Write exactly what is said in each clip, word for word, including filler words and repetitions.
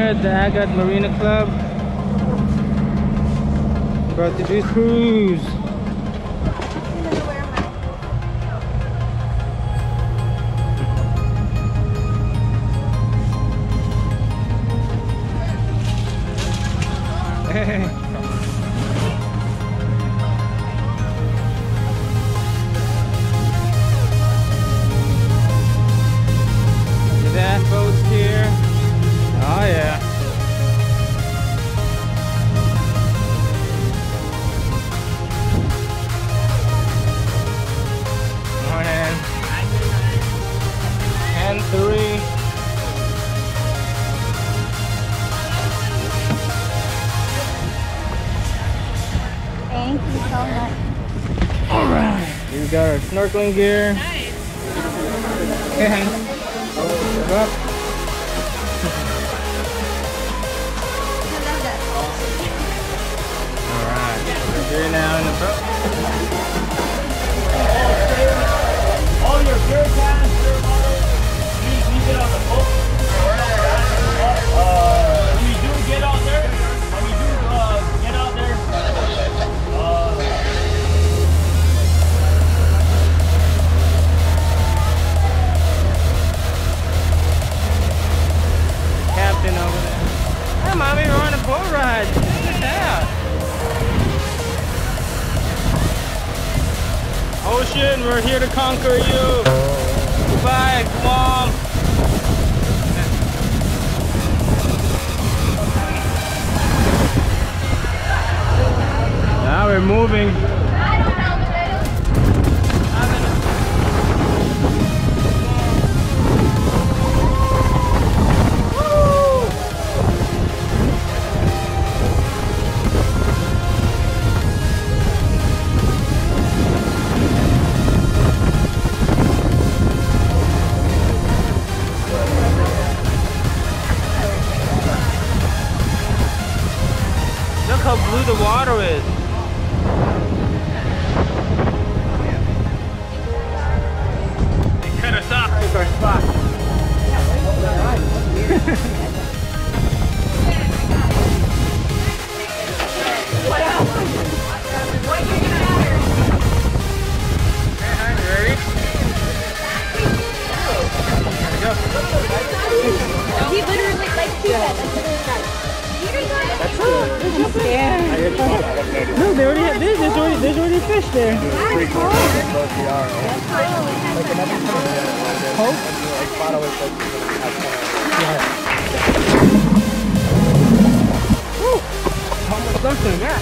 at the Agat Marina Club. About to do cruise. Hey. That boat's here. Oh yeah. Morning. And three. Thank you so much. All right. We got our snorkeling gear. Nice. And up. Alright, we're here now in the boat. All your beer cans, beer bottles, please leave it on the boat. Uh, when we do get out there, when we do uh, get out there, uh, Captain over there. Hey, mommy, we're on a boat ride. Check this out. Ocean, we're here to conquer you. Goodbye, Mom. Now we're moving. Look how blue the water is. They cut us off. Take our spot. Ready? There we go. He literally like two that. That's literally right. That's good. No, they already have this. There's already, there's already fish there. Hope? Woo! Almost something, yeah.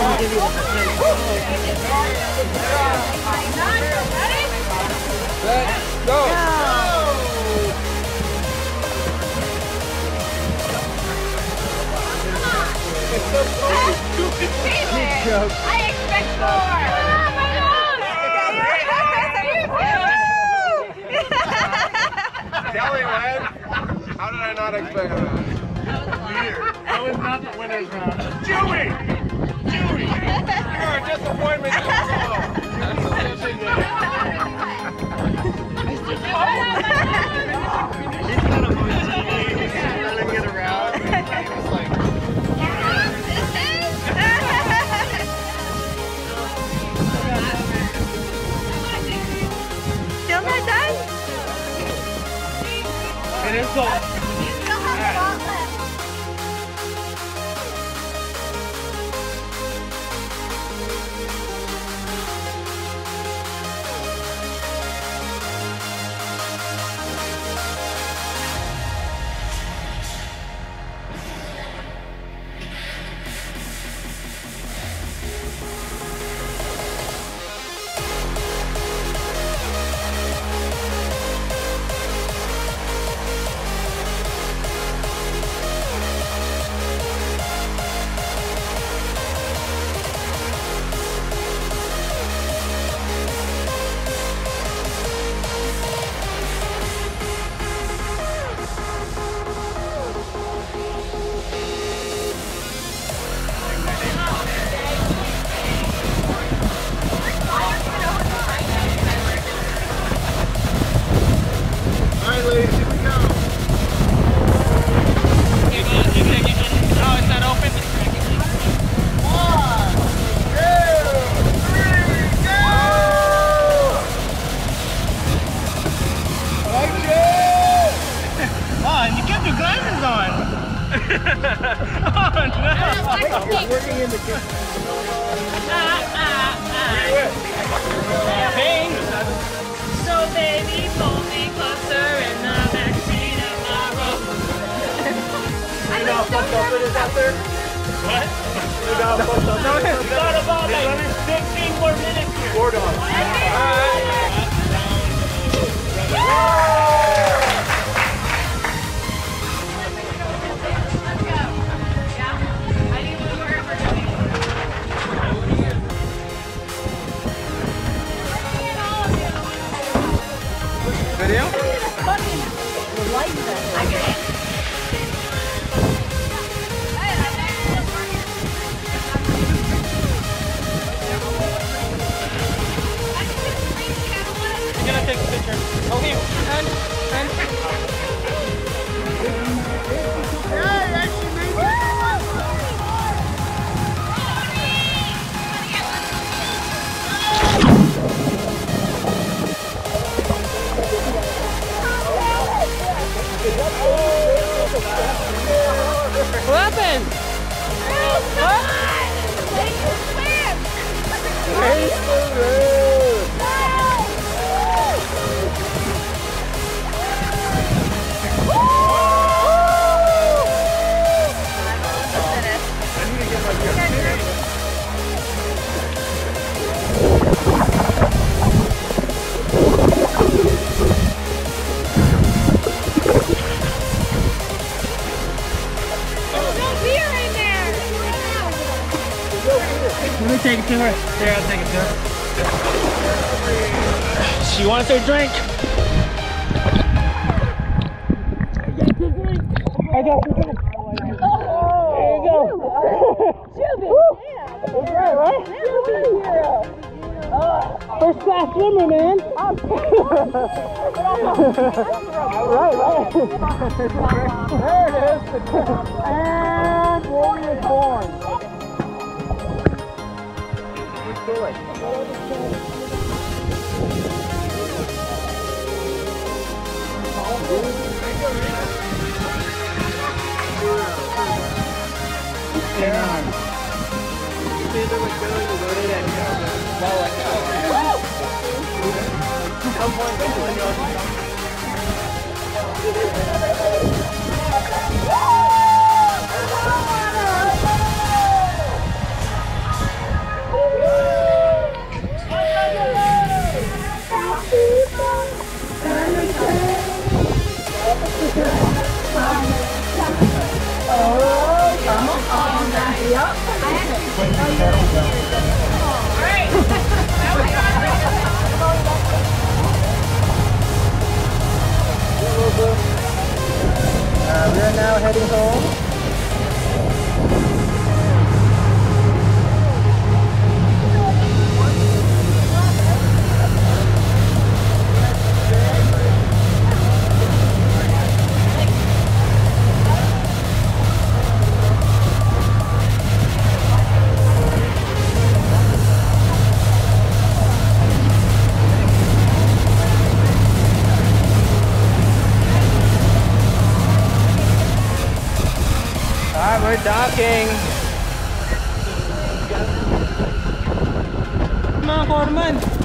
give you the percent. Let's go. Good joke. I expect more. Kelly went. How did I not expect that? Weird. That was not the winner's round. Joey! Joey! You're a disappointment to us all. He's kind of motivated. He's trying to get around. He was like, Still not done? it is so. You still have a lot left. Working in the kitchen. Ah, ah, ah. Pain. So baby, pull me closer in the backseat of my road. You know how fucked up it is out there? What? You know how fucked up it is? We got about like fifteen more minutes here. Four dogs. Video? I'm gonna take a picture. Oh, here. And, and. Yeah, actually made it. What happened? What? Race the road. Let me take it to her. There, I'll take it to her. She wants her drink. I got your drink. There you go. Juby, that's right, right? First class swimmer, man. Right, right. There it is. And Warrior born. Alright. Now we got Uh, we are now heading home. Alright, we're docking. Mga Corman.